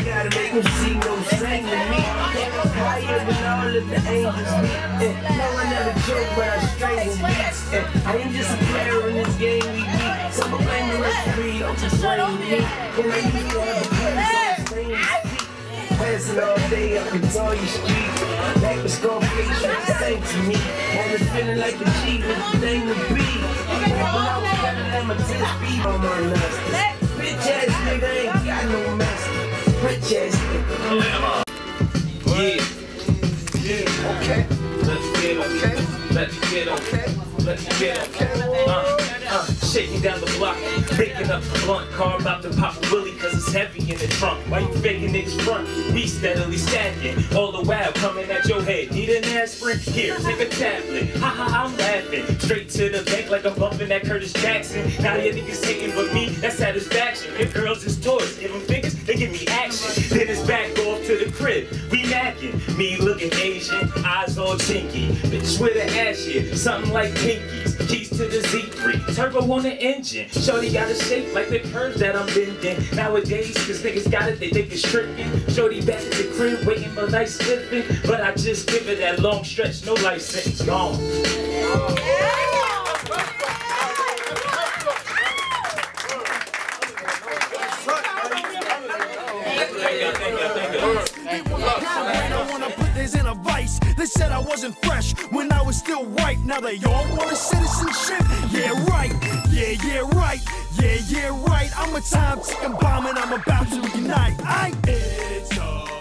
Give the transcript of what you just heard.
gotta make them see no sing to me. Higher than all of the angels meet. No one ever joke, but I strangle beats. I ain't just a player in this game we beat. Some blame the referee, don't just blame me. And I need to have a place on the feet. Passing all day up in Toya Street. Back with Scarface, you the same to me. Had a feeling like a G was the thing to be. Back when I was better than my 10 speed on my nuts. Bitch ass nigga ain't got no master. Bitch ass nigga. Yeah. Okay. Let's get okay. Let's get okay. Let's get okay. Shaking down the block, picking up the blunt car, about to pop a willy cause it's heavy in the trunk. Why you faking niggas front? We steadily stacking, all the while coming at your head. Need an aspirin? Here, take a tablet. Ha ha, I'm laughing. Straight to the bank like I'm bumping that Curtis Jackson. Now your niggas hating, but me, that's satisfaction. If girls is toys, give them fingers, they give me action. Then it's back off to the crib, we macking. Me looking Asian, eyes all chinky. Bitch with an ass here, something like pinkies. Keys to the Z3, turbo on the engine. Shorty got a shape like the curves that I'm bending. Nowadays, cause niggas got it, they think it's tricking. Shorty back at the crib, waiting for life slipping. But I just give it that long stretch, no life sentence, gone. In a vice, they said I wasn't fresh when I was still white. Now they all want a citizenship. Yeah, right. Yeah, right. Yeah, right. I'm a time ticking bomb and I'm about to ignite. It's